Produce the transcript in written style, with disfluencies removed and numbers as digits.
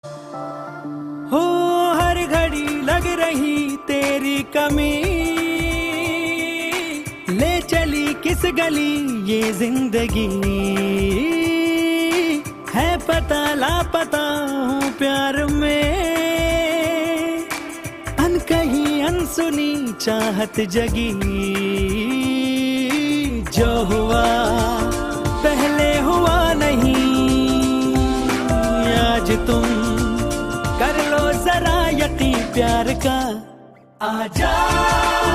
हो हर घड़ी लग रही तेरी कमी, ले चली किस गली ये जिंदगी, है पता लापता हूँ प्यार में, अनकही अनसुनी चाहत जगी। जो हुआ पहले हुआ नहीं, आज तुम कर लो जरा यकीन प्यार का। आजा